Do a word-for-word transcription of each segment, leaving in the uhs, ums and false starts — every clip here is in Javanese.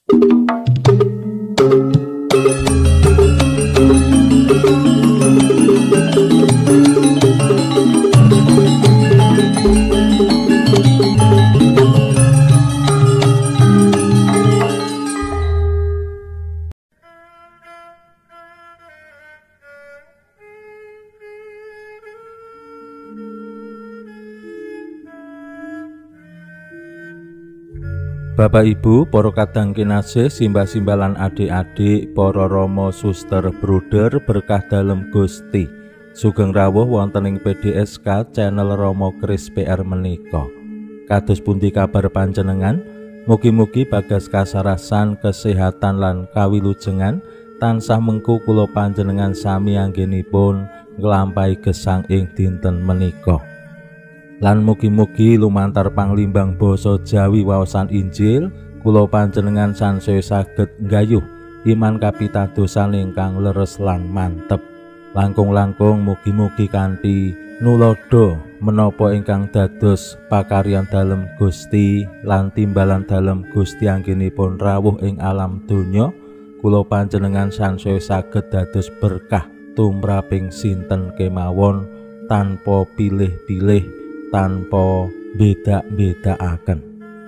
Bapak Ibu, para kadang kinasih, simbah-simbah lan adik-adik, para rama suster bruder berkah dalem Gusti. Sugeng rawuh wonten ing P D S K channel Romo Kris P R menika. Kados pundi kabar panjenengan? Mugi-mugi bagas kasarasan, kesehatan lan kawilujengan tansah mengku kula panjenengan sami anggenipun nglampahi gesang ing dinten menika. Lan mugi-mugi lumantar panglimbang basa Jawi waosan Injil kula panjenengan sansaya saged nggayuh iman kapitadosan ingkang leres lan mantep. Langkung-langkung mugi-mugi kanthi nulodo menapa ingkang dados pakaryan dalem Gusti lan timbalan dalem Gusti anggenipun rawuh ing alam donya, kula panjenengan sansaya saged dados berkah tumraping sinten kemawon tanpa pilih-pilih, tanpa beda-bedaaken.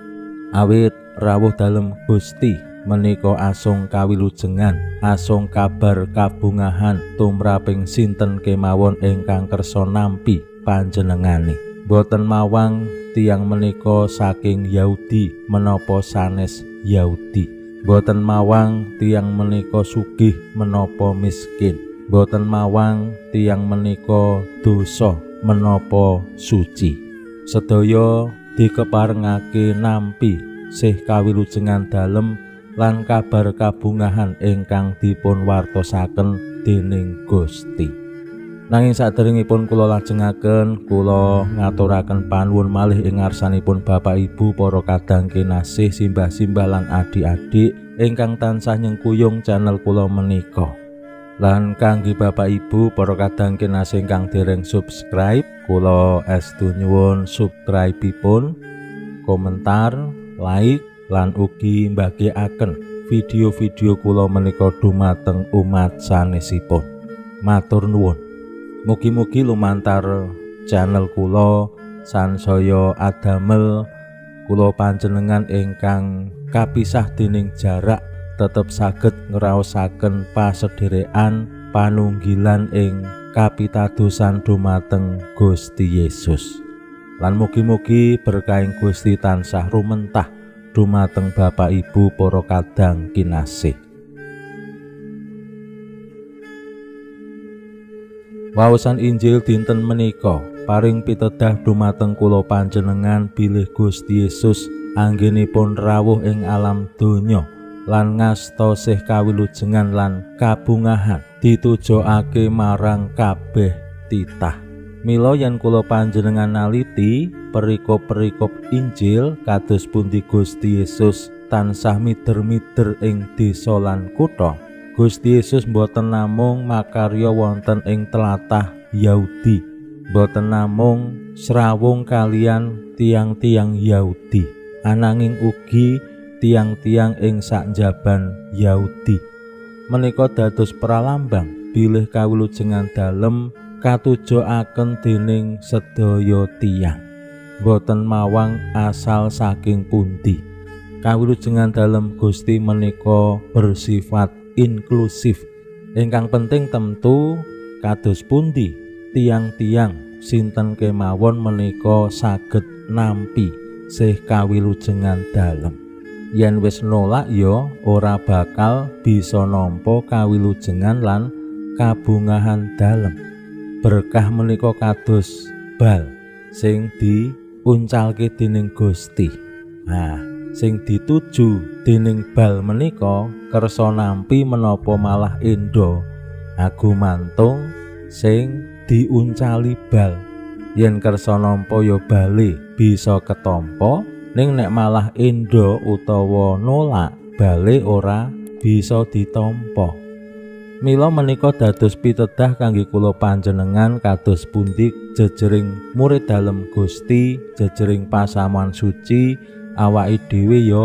Awit rawuh dalem Gusti menika asung kawilujengan, asung kabar kabungahan tumraping sinten kemawon ingkang kersa nampi panjenengane. Boten mawang tiyang menika saking Yahudi menapa sanes Yahudi. Boten mawang tiyang menika sugih menapa miskin. Boten mawang tiyang menika dosa menapa suci. Sedaya dikeparengake nampi sih kawilujengan dalem lan kabar kabungahan ingkang dipun wartosaken dening Gusti. Nanging saderengipun kula lajengaken, kula ngaturaken panuwun malih ing ngarsanipun Bapak Ibu, para kadang kinasih, simbah-simbah lan adik-adik ingkang tansah nyengkuyung channel kula menika. Lan kangge Bapak Ibu para kadang kinasih ingkang dereng subscribe, kula estu nyuwun subscribe-ipun, komentar, like lan ugi mbagikaken video-video kula menika dumateng umat sanesipun. Matur nuwun. Mugi-mugi lumantar channel kula sansaya adamel kula panjenengan ingkang kapisah dening jarak tetep saged ngraosaken pasederekan panunggilan ing kapitadosan dumateng Gusti Yesus. Lan mugi-mugi berkahing Gusti tansah rumentah dumateng Bapak Ibu para kadang kinasih. Waosan Injil dinten menika paring pitedah dumateng kula panjenengan bilih Gusti Yesus anggenipun rawuh ing alam donya lan ngasta sih kawilujengan lan kabungahan ditujokake marang kabeh titah. Mila yen kula panjenengan naliti perikop-perikop Injil kados pundi Gusti Yesus tansah mider-mider ing desa lan kutha, Gusti Yesus boten namung makarya wonten ing tlatah Yahudi, boten namung srawung kalian tiang-tiang Yahudi, ananging ugi tiang-tiang ing sakjaban Yahudi. Menika dados pralambang bilih kawilujengan dalem katujokaken dening sedaya tiyang. Boten mawang asal saking pundi. Kawilujengan dalem Gusti menika bersifat inklusif. Ingkang penting tentu kados pundi tiang-tiang sinten kemawon menika saged nampi sih kawilujengan dalem. Yen wis nolak ya ora bakal bisa nampa kawilujengan lan kabungahan dalem. Berkah menika kados bal sing diuncalke dening Gusti. Nah, sing dituju dening bal menika kersa nampi menapa malah endo agumantung sing diuncali bal. Yen kersa nampa ya bale bisa ketampa, ning nek malah endo utawa nolak bale ora bisa ditampa. Mila menika dados pitedah kangge kula panjenengan kados pundi jejering murid dalem Gusti, jejering pasamuan suci awake dhewe ya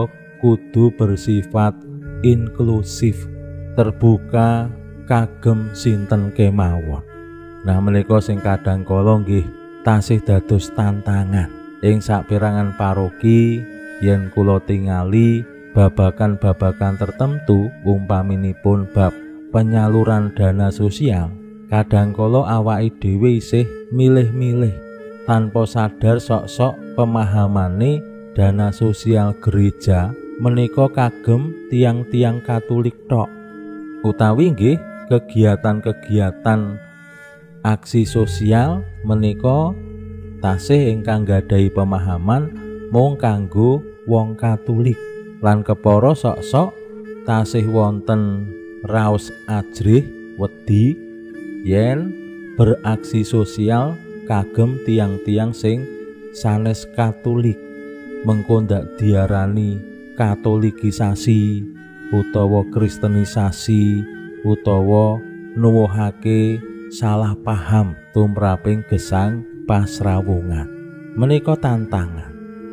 kudu bersifat inklusif, terbuka kagem sinten kemawon. Nah menika sing kadang kala nggih tasih dados tantangan ing saperangan paroki yen kula tingali babakan-babakan tertentu umpaminipun bab penyaluran dana sosial. Kadangkala awake dhewe isih milih-milih tanpa sadar sok-sok pemahamane dana sosial gereja menika kagem tiang-tiang Katolik tok, utawi nggih kegiatan-kegiatan aksi sosial menika tasih ingkang gadhahi pemahaman mung kanggo wong Katolik, lan kepara sok-sok tasih wonten raos ajrih wedi yen beraksi sosial kagem tiang-tiang sing sanes Katolik, mengko ndak diarani katolikisasi utawa kristenisasi utawa nuwuhake salah paham tumraping gesang pasrawungan. Menika tantangan.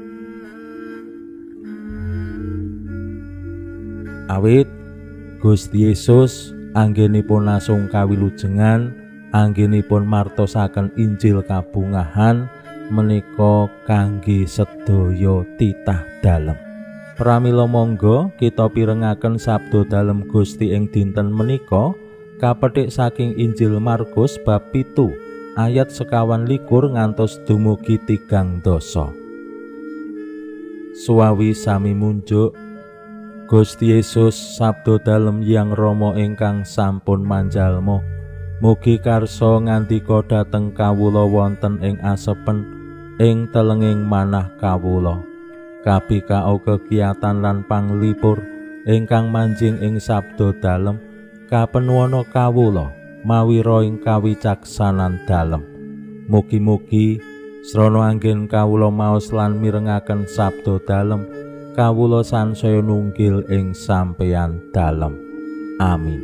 Awit Gusti Yesus anggenipun nasung kawilujengan, anggenipun martosaken Injil kabungahan menika kangge sedaya titah dalem. Pramila monggo kita pirengaken sabda dalem Gusti ing dinten menika kapetik saking Injil Markus bab pitu ayat sekawan likur ngantos dumugi tigang dasa. Suwawi sami munjuk Gusti Yesus sabda dalem Hyang Rama ingkang sampun manjalma, mugi karsa ngandika dhateng kawula wonten ing asepen ing telenging manah kawula. Kabikao kegiatan lan panglipur ingkang manjing ing sabda dalem kapenuwana kawula mawi roing kawicaksanan dalem. Mugi-mugi srana anggen kawula maos lan mirengaken sabda dalem kawula sansaya nunggil ing sampeyan dalem. Amin.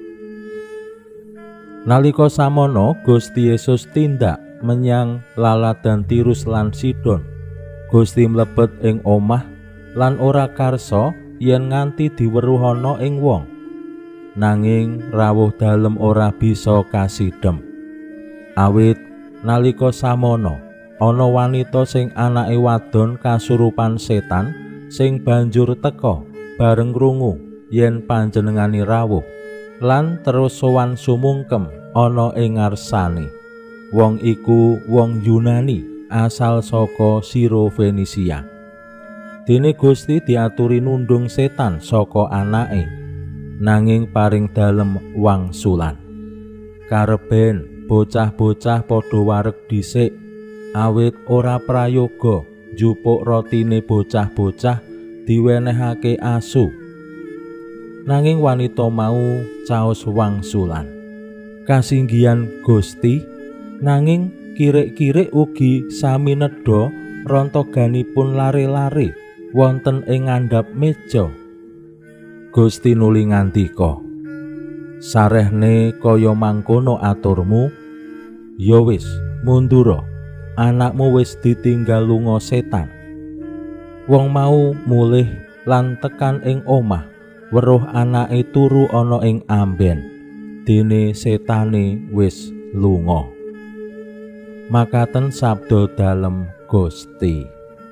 Nalika samono Gusti Yesus tindak menyang laladan Tirus lan Sidon. Gusti mlebet ing omah lan ora karsa yen nganti diweruhana ing wong, nanging rawuh dalem ora bisa kasidhem. Awit nalika samono ana wanita sing anake wadon kasurupan setan sing banjur teka bareng krungu yen panjenengane rawuh lan terus sowan sumungkem ana ing ngarsane. Wong iku wong Yunani asal saka Siro Fenisia. Dene Gusti diaturi nundung setan saka anake, nanging paring dalem wangsulan. Kareben bocah-bocah padha wareg dhisik, awit ora prayoga njupuk rotine bocah-bocah diwenehake asu. Nanging wanita mau caos wangsulan. Kasinggihan Gusti, nanging kirik-kirik ugi sami nedha rontoganipun lare-lare wonten ing ngandhap meja. Gusti nuli ngandika, "Sarehne kaya mangkono aturmu, ya wis mundura, anakmu wis ditinggal lunga setan." Wong mau mulih lan tekan ing omah, weruh anake turu ana ing amben, dene setane wis lunga. Makaten sabda dalem Gusti.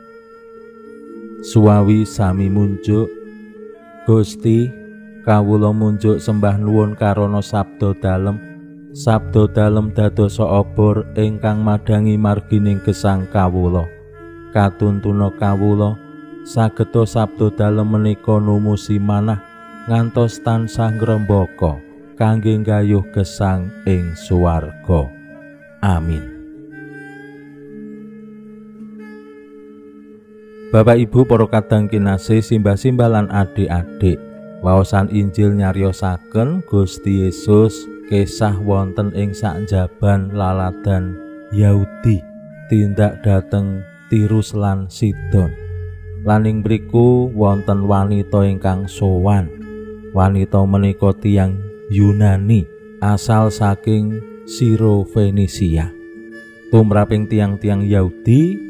Suwawi sami munjuk Gusti, kawula munjuk sembah nuwun karana sabda dalem. Sabda dalem dadosa obor ingkang madangi margining gesang kawula. Katuntuna kawula sageta sabda dalem menika numusi manah ngantos tansah ngrembaka kangge nggayuh gesang ing swarga. Amin. Bapak Ibu para kadang kinasih, simbah-simbah lan adik-adik, waosan Injil nyariosaken Gusti Yesus kesah wonten ing sakjaban laladan Yahudi tindak dhateng Tirus lan Sidon. Lan ing mriku wonten wanita ingkang sowan. Wanita menika tiyang Yunani asal saking Siro Fenisia. Tumraping tiang-tiang Yahudi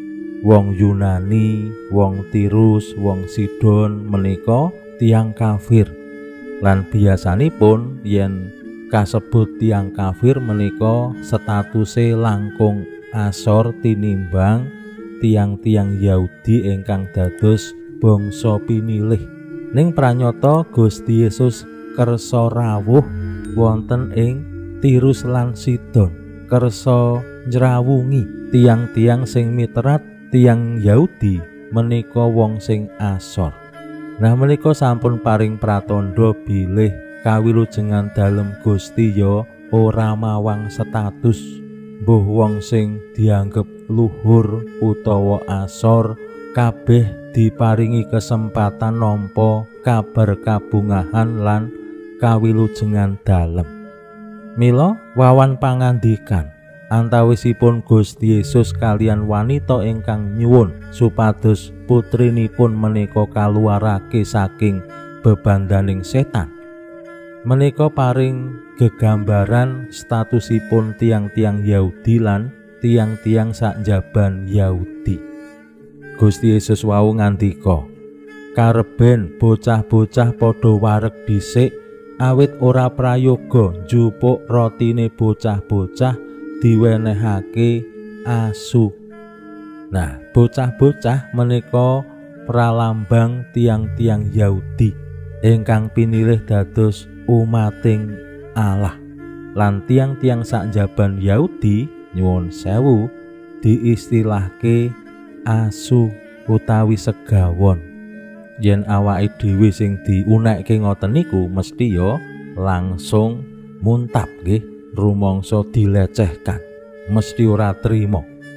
wong Yunani, wong Tirus, wong Sidon menika tiyang kafir. Lan biasanipun yen kasebut tiyang kafir menika statuse langkung asor tinimbang tiang-tiang Yahudi ingkang dados bangsa pinilih. Ning pranyata Gusti Yesus kersa rawuh wonten ing Tirus lan Sidon, kersa njrawungi tiang-tiang sing miterat tiang Yahudi menika wong sing asor. Nah menika sampun paring pratandha bilih kawilujengan dalem Gusti ya ora mawang status mbuh wong sing dianggep luhur utawa asor, kabeh diparingi kesempatan nampa kabar kabungahan lan kawilujengan dalem. Mila wawan pangandikan antawisipun Gusti Yesus kalian wanita ingkang nyuwun supados putrinipun menika kaluarake saking bebandaning setan. Menika paring gegambaran statusipun tiang-tiang Yahudi lan tiang-tiang sakjaban Yahudi. Gusti Yesus wau ngandika, "Kareben bocah-bocah padha wareg dhisik awit ora prayoga njupuk rotine bocah-bocah diwenehake asu." Nah, bocah-bocah menika pralambang tiang-tiang Yahudi ingkang pinilih dados umating Allah. Lan tiang-tiang sakjaban Yahudi nyuwun sewu diistilahke asu utawi segawon. Yen awake dhewe sing diunekke ngoten niku mesti ya langsung muntap nggih, rumangsa dilecehkan, mesti ora trima.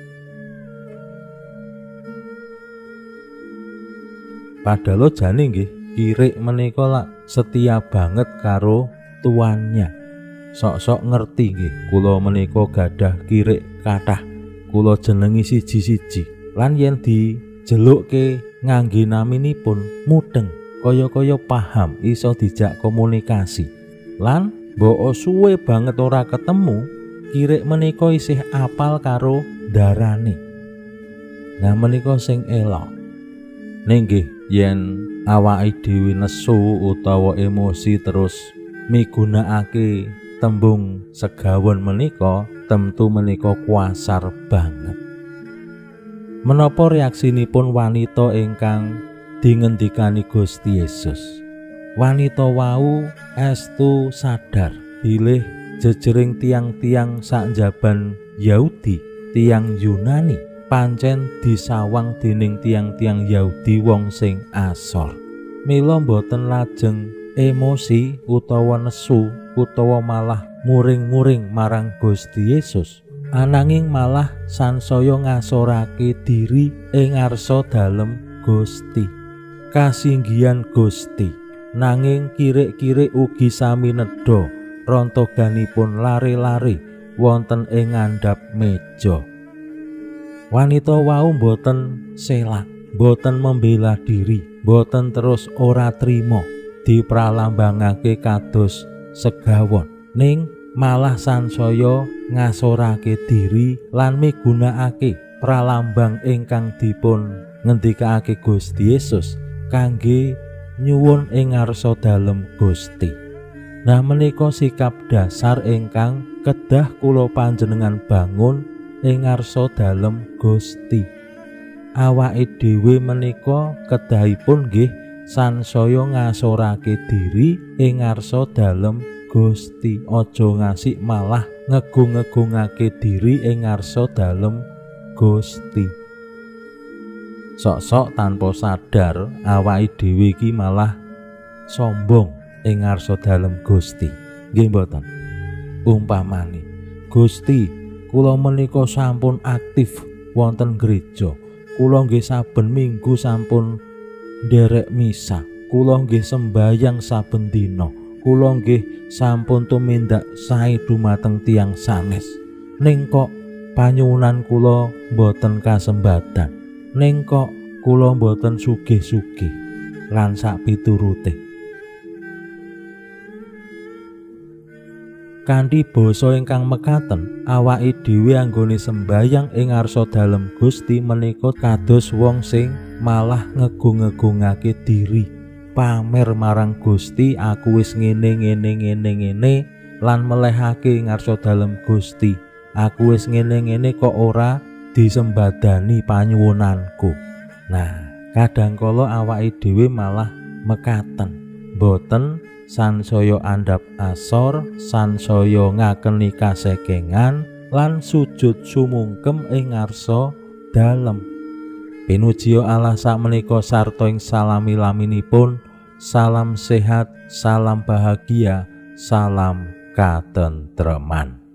Padahal jane nggih kirik menika lak setia banget karo tuannya. Sok-sok ngerti nggih, kula menika gadah kirik kathah, kula jenengi siji-siji. Lan yen dijelukke ngangge naminipun mudeng, kaya-kaya paham, iso dijak komunikasi. Lan mbok suwe banget ora ketemu, kirik menika isih apal karo darane. Nah menika sing elok. Ning nggih yen awake dhewe nesu utawa emosi terus migunakake tembung segawon menika, tentu menika kuasar banget. Menapa reaksinipun wanita ingkang dingendikani Gusti Yesus? Wanita wau estu sadar bilih jejering tiang-tiang sakjaban Yahudi, tiang Yunani pancen disawang dening tiang-tiang Yahudi wong sing asor. Mila boten lajeng emosi utawa nesu utawa malah muring-muring marang Gusti Yesus, ananging malah sansaya ngasorake diri ing ngarsa dalem Gusti. Kasinggihan Gusti, nanging kirik-kirik ugi sami nedha rontoganipun lare-lare wonten ing ngandhap meja. Wanita wau boten selak, boten membela diri, boten terus ora trima dipralambangake kados segawon, ning malah sansaya ngasorake diri lan migunakake pralambang ingkang dipun ngendikake Gusti Yesus kangge nyuwun ing ngarsa dalem Gusti. Nah menika sikap dasar ingkang kedah kula panjenengan bangun ing ngarsa dalem Gusti. Awake dhewe menika kedahipun nggih sansaya ngasorake diri ing ngarsa dalem Gusti, aja ngasik malah ngegung-ngegungake diri ing ngarsa dalem Gusti. Sok-sok tanpa sadar awake dhewe iki malah sombong ing ngarsa dalem Gusti. Nggih mboten? Umpamane, Gusti, kula menika sampun aktif wonten gereja. Kula nggih saben minggu sampun nderek misa. Kula nggih sembayang saben dina. Kula nggih sampun tumindak sae dumateng tiyang sanes. Ning kok panyuwunan kula mboten kasembadan. Ning kok kula mboten sugih-sugih lan sak piturute. Kanthi basa ingkang mekaten, awake dhewe anggone sembayang ing ngarsa dalem Gusti menika kados wong sing malah ngegung-ngegungake diri, pamer marang Gusti aku wis ngene ngene ngene ngene lan melehake ngarsa dalem Gusti. Aku wis ngene-ngene kok ora disembadani panyuwunanku. Nah, kadangkala awake dhewe malah mekaten, boten sansaya andhap asor, sansaya ngakeni kasekengan lan sujud sumungkem ing ngarsa dalem. Pinuji Allah sakmenika sarta ing salami-laminipun. Salam sehat, salam bahagia, salam katentreman.